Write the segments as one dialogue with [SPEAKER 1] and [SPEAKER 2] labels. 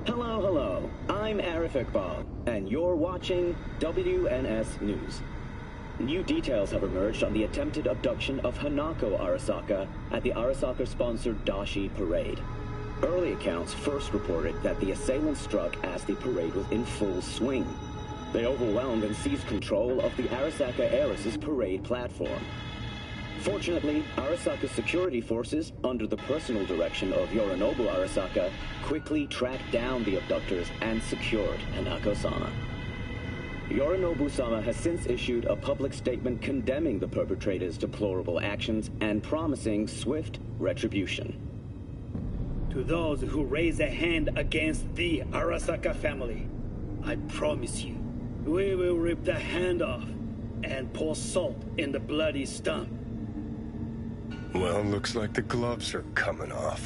[SPEAKER 1] Hello, hello. I'm Arif Iqbal, and you're watching WNS News. New details have emerged on the attempted abduction of Hanako Arasaka at the Arasaka-sponsored Dashi Parade. Early accounts first reported that the assailants struck as the parade was in full swing. They overwhelmed and seized control of the Arasaka Heiress's parade platform. Fortunately, Arasaka's security forces, under the personal direction of Yorinobu Arasaka, quickly tracked down the abductors and secured Hanako-sama. Yorinobu-sama has since issued a public statement condemning the perpetrators' deplorable actions and promising swift retribution.
[SPEAKER 2] To those who raise a hand against the Arasaka family, I promise you, we will rip the hand off and pour salt in the bloody stump.
[SPEAKER 3] Well, looks like the gloves are coming off.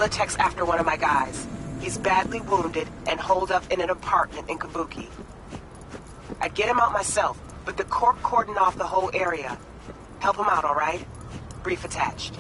[SPEAKER 4] Militech's after one of my guys. He's badly wounded and holed up in an apartment in Kabuki. I'd get him out myself, but the Corp cordoned off the whole area. Help him out, all right? Brief attached.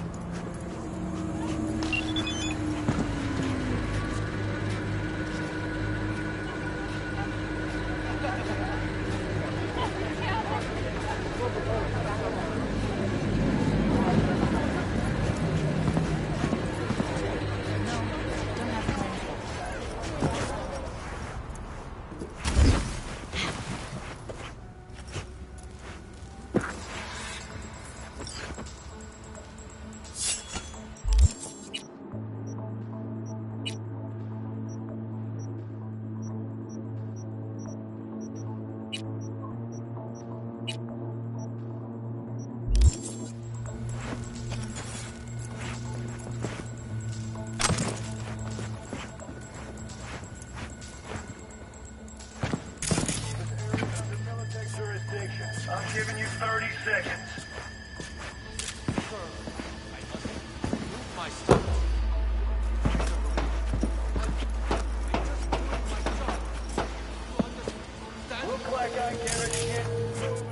[SPEAKER 5] I'm giving you 30 seconds. Look like I get a shit moving.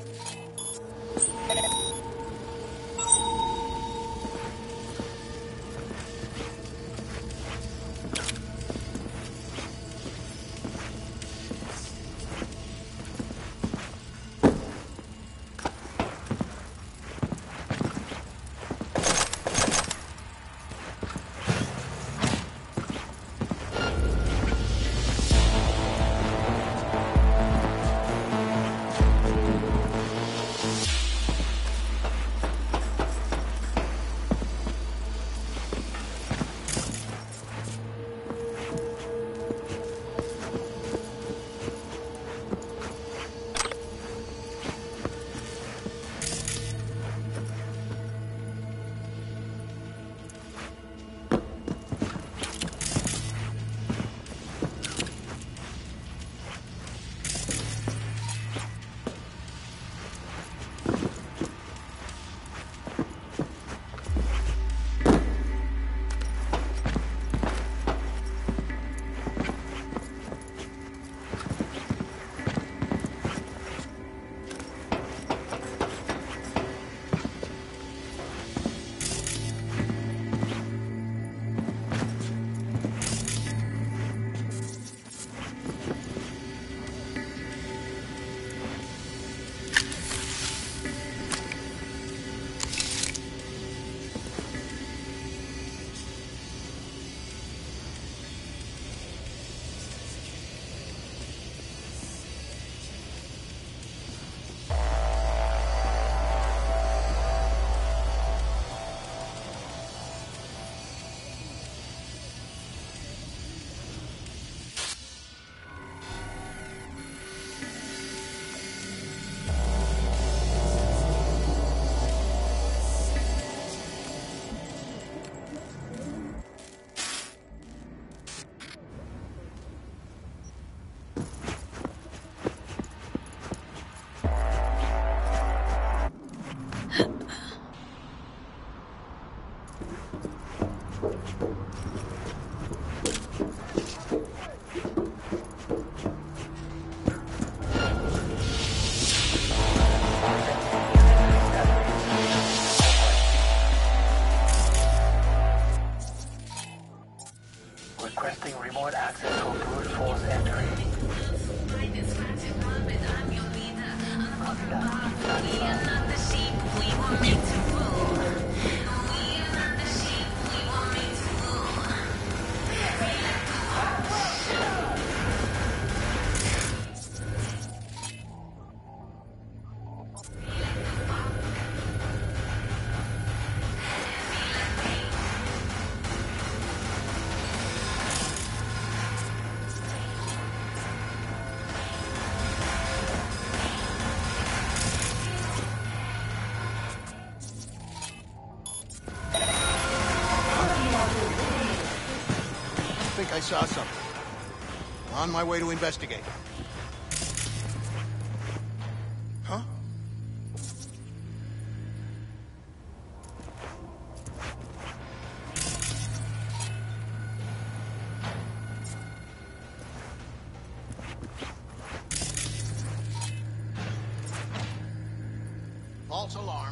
[SPEAKER 5] Requesting remote access for brute force entry.
[SPEAKER 6] I think I saw something. On my way to investigate. Huh? false alarm.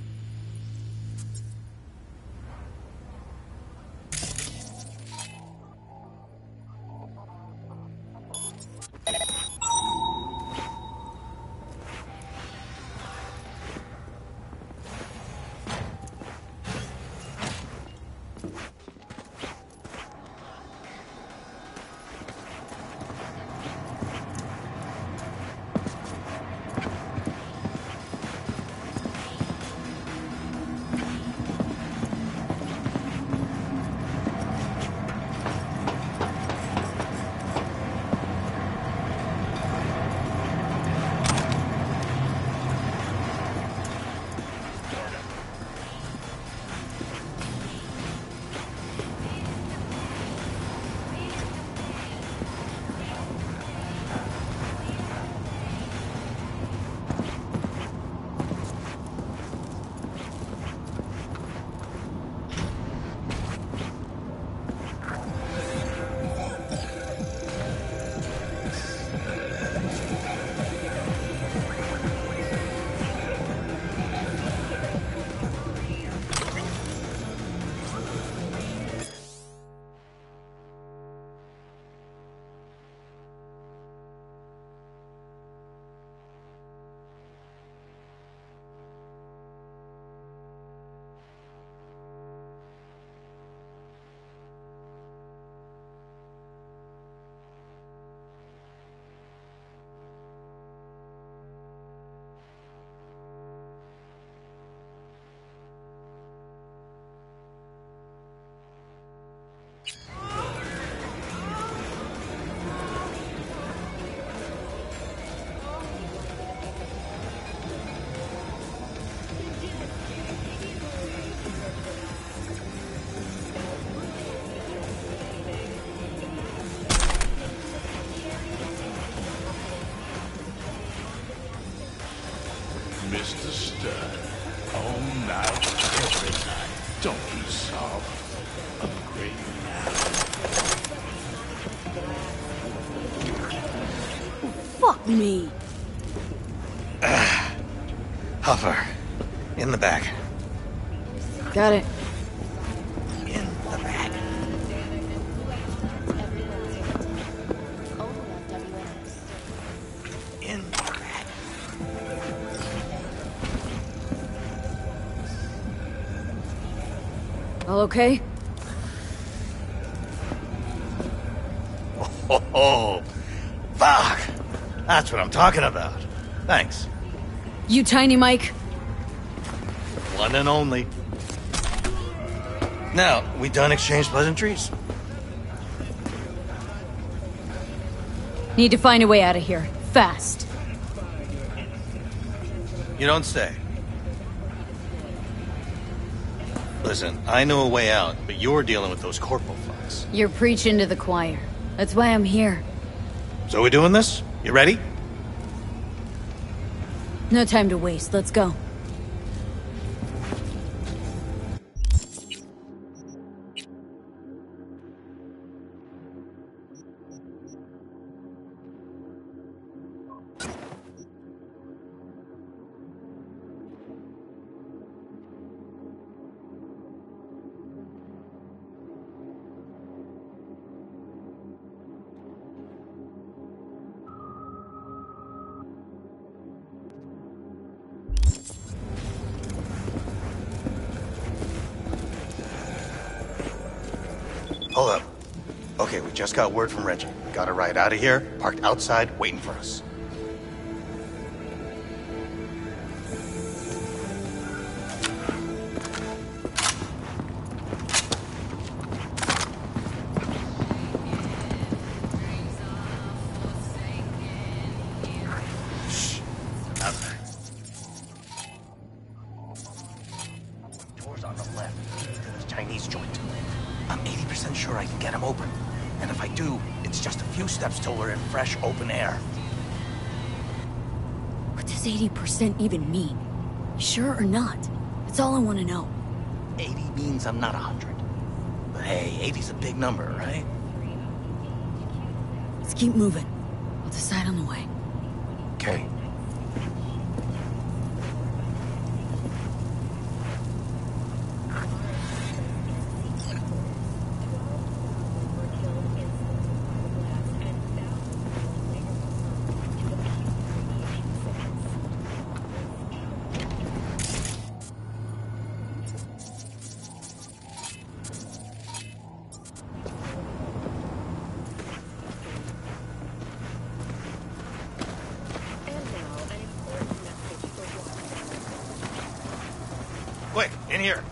[SPEAKER 7] Mr. Stern, all night, every night. Don't be soft. Upgrade now.
[SPEAKER 8] Fuck me.
[SPEAKER 9] Huffer. In the back.
[SPEAKER 8] Got it.
[SPEAKER 9] In the back. In the back.
[SPEAKER 8] All okay?
[SPEAKER 9] Oh, fuck! That's what I'm talking about. Thanks.
[SPEAKER 8] You Tiny Mike?
[SPEAKER 9] One and only. Now, we done exchange pleasantries?
[SPEAKER 8] Need to find a way out of here. Fast.
[SPEAKER 9] You don't say. Listen, I know a way out, but you're dealing with those corporal fucks.
[SPEAKER 8] You're preaching to the choir. That's why I'm here.
[SPEAKER 9] So we doing this? You ready?
[SPEAKER 8] No time to waste. Let's go.
[SPEAKER 9] Hold up. Okay, we just got word from Reggie. Got a ride out of here, parked outside, waiting for us. Shh. Out there. Doors on the left, to this Chinese joint. I'm 80% sure I can get him open. And if I do, it's just a few steps till we're in fresh, open air.
[SPEAKER 8] What does 80% even mean? Sure or not? That's all I want to know.
[SPEAKER 9] 80 means I'm not 100. But hey, 80's a big number, right?
[SPEAKER 8] Let's keep moving. I'll decide on the way.
[SPEAKER 9] Okay. In here.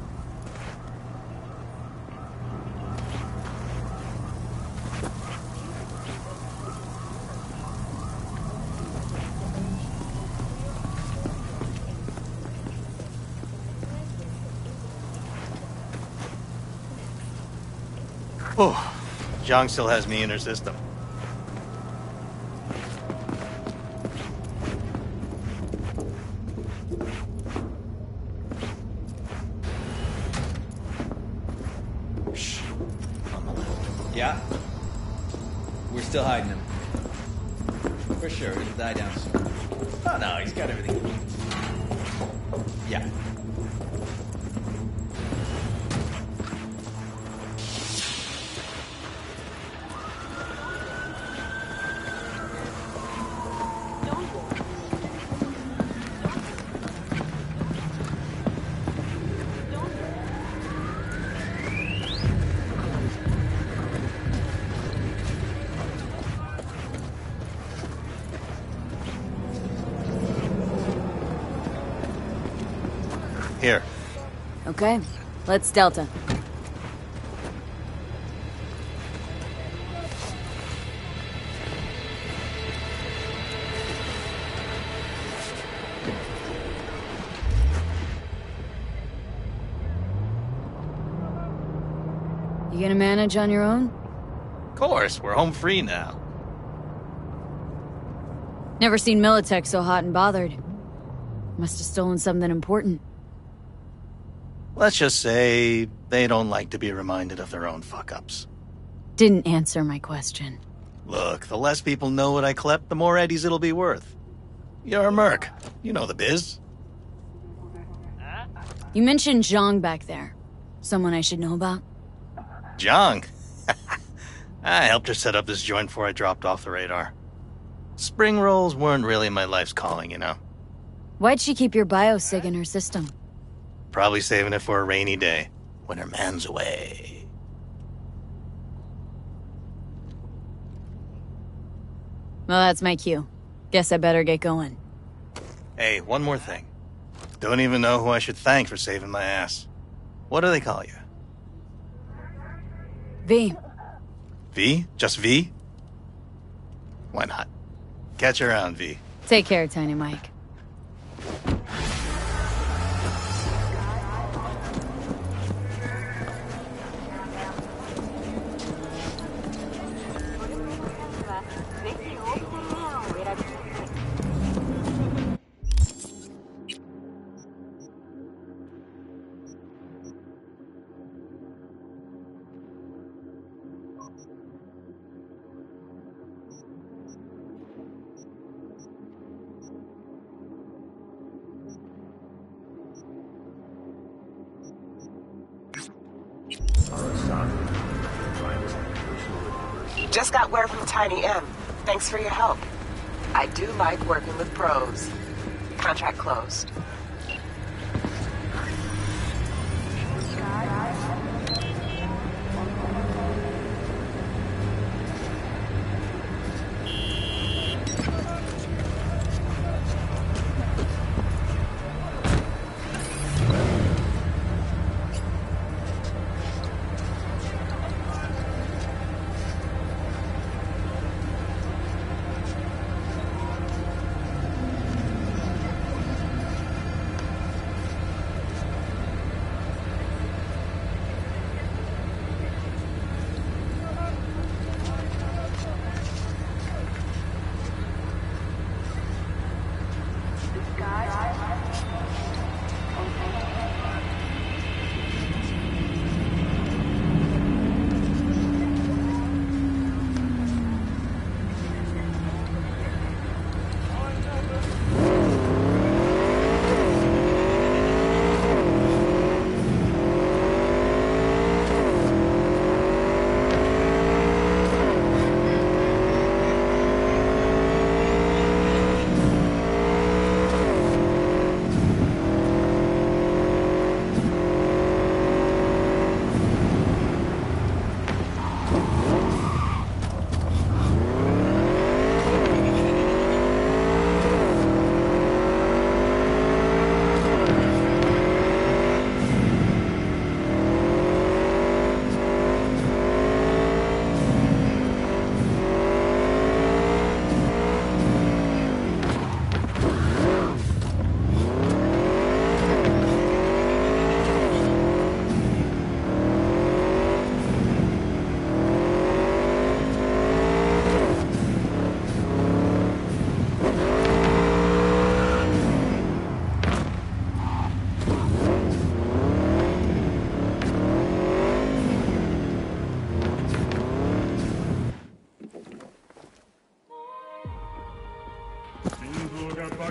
[SPEAKER 9] Oh, Zhang still has me in her system.
[SPEAKER 10] Shh. On the left. Yeah. We're still hiding him. For sure, it'll die down soon. Oh no, he's got everything he needs. Yeah.
[SPEAKER 9] Here.
[SPEAKER 8] Okay, let's Delta. You gonna manage on your own?
[SPEAKER 9] Of course, we're home free now.
[SPEAKER 8] Never seen Militech so hot and bothered. Must have stolen something important.
[SPEAKER 9] Let's just say they don't like to be reminded of their own fuck-ups.
[SPEAKER 8] Didn't answer my question.
[SPEAKER 9] Look, the less people know what I clept, the more eddies it'll be worth. You're a merc. You know the biz.
[SPEAKER 8] You mentioned Zhang back there. Someone I should know about?
[SPEAKER 9] Zhang? I helped her set up this joint before I dropped off the radar. Spring rolls weren't really my life's calling, you know?
[SPEAKER 8] Why'd she keep your biosig in her system?
[SPEAKER 9] Probably saving it for a rainy day, when her man's away.
[SPEAKER 8] Well, that's my cue. Guess I better get going.
[SPEAKER 9] Hey, one more thing. Don't even know who I should thank for saving my ass. What do they call you?
[SPEAKER 8] V.
[SPEAKER 9] V? Just V? Why not? Catch you around, V.
[SPEAKER 8] Take care, Tiny Mike.
[SPEAKER 4] Just got word from Tiny M. Thanks for your help. I do like working with pros. Contract closed.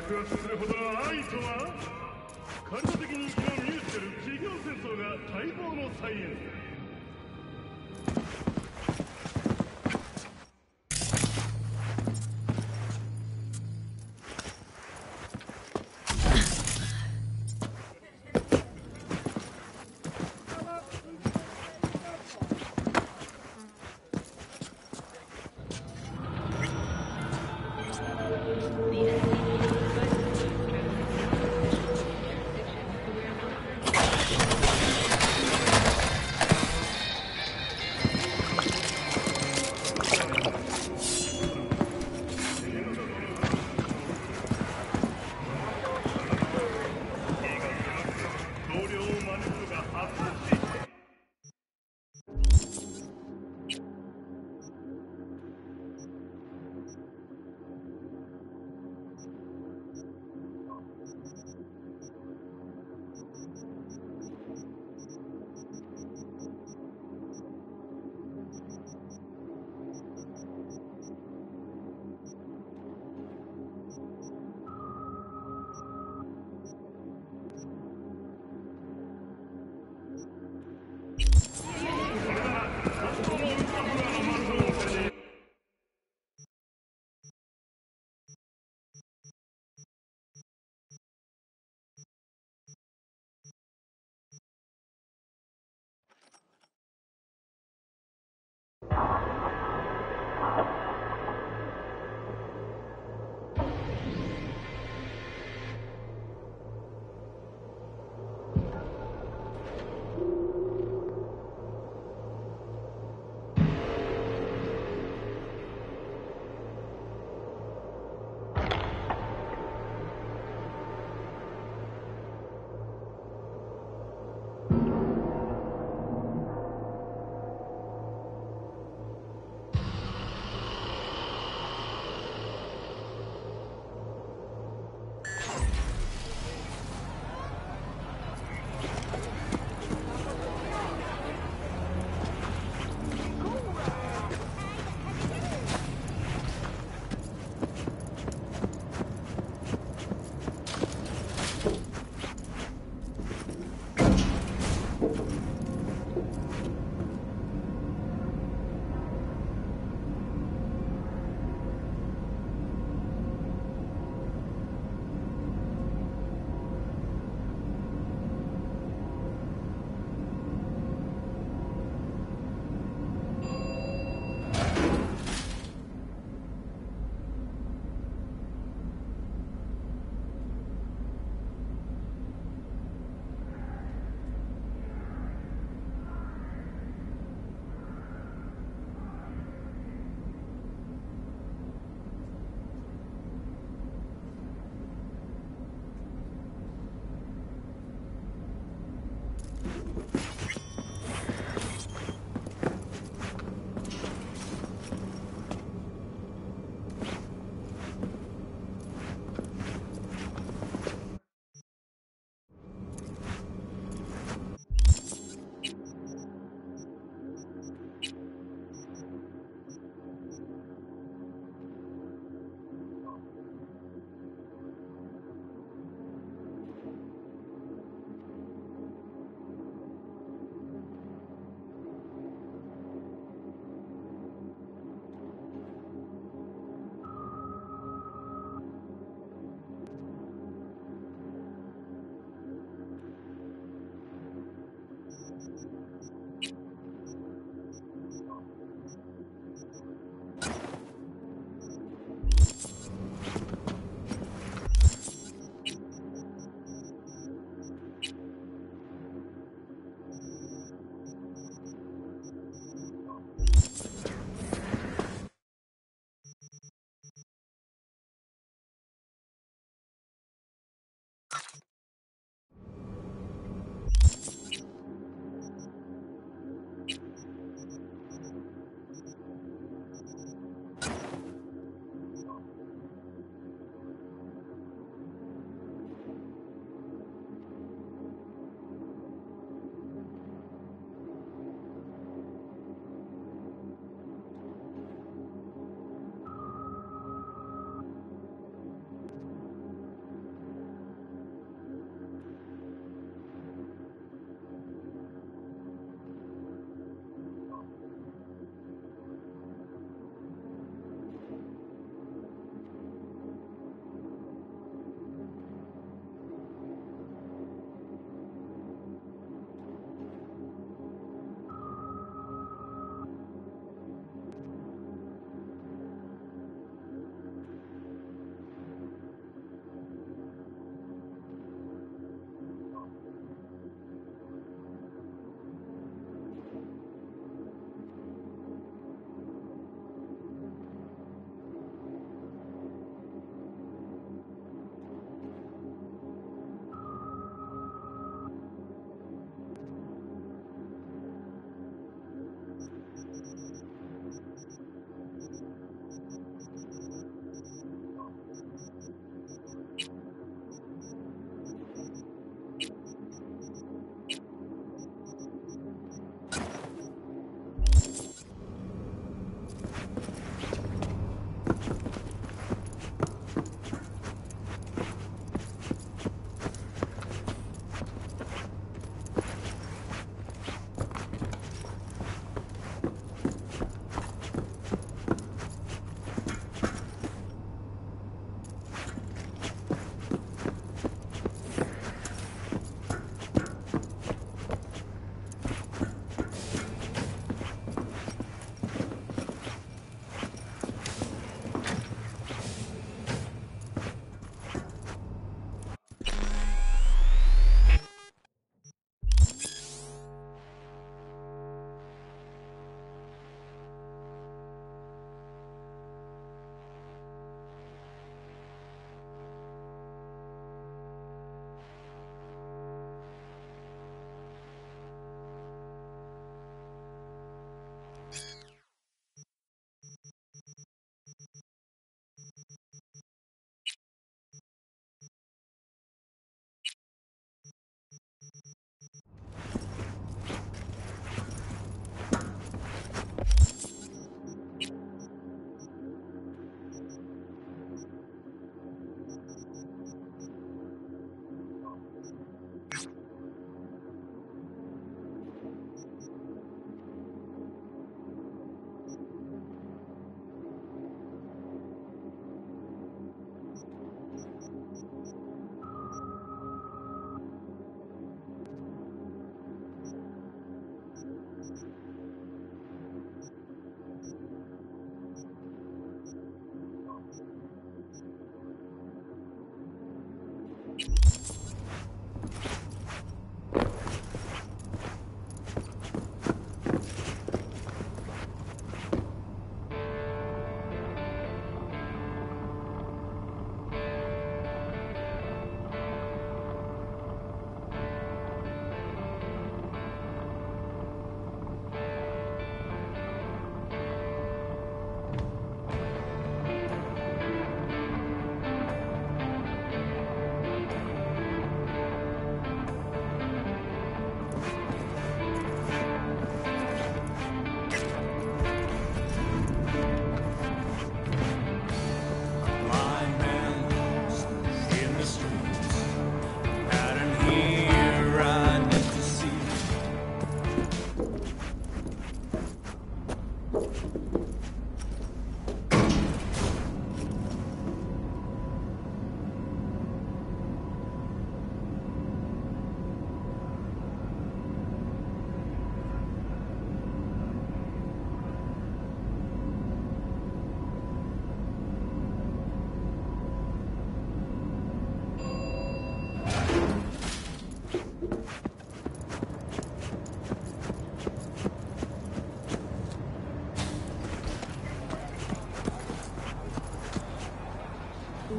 [SPEAKER 11] 爆発するほどの愛とはカルト的人気のミュージカル企業戦争が待望の再演。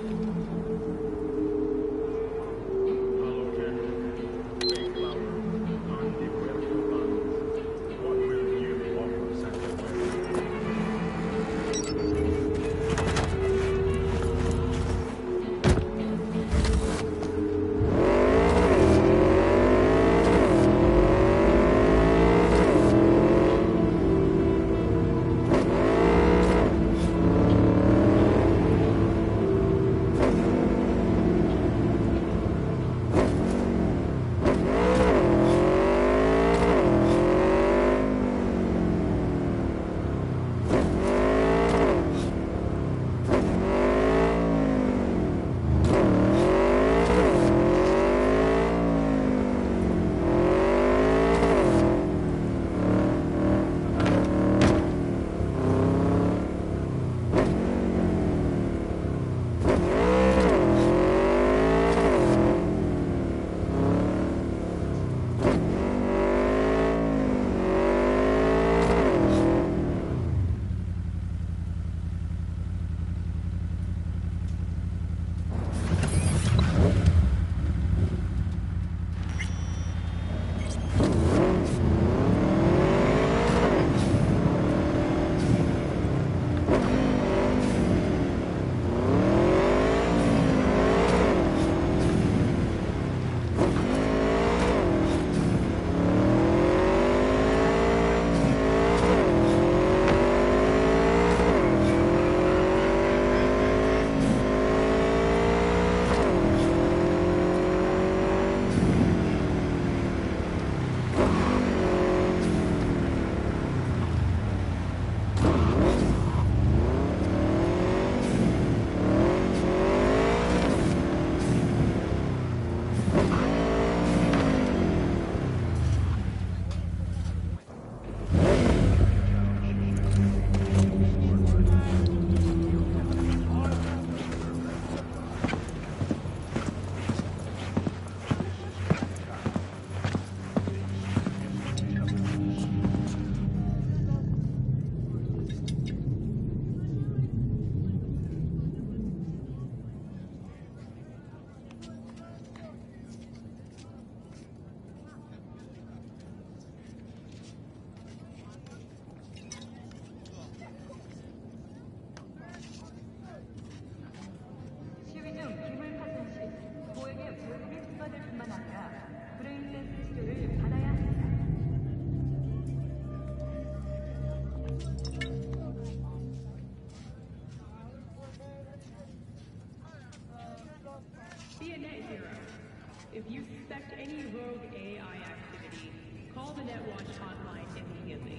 [SPEAKER 12] If you suspect any rogue AI activity, call the NetWatch hotline immediately.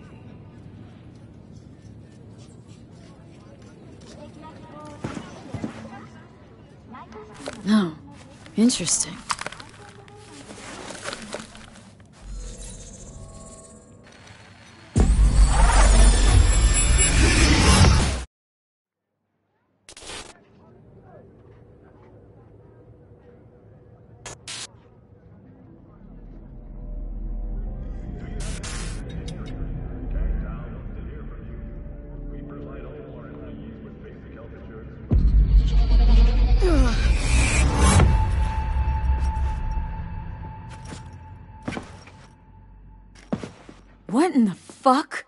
[SPEAKER 8] No. Interesting. What in the fuck?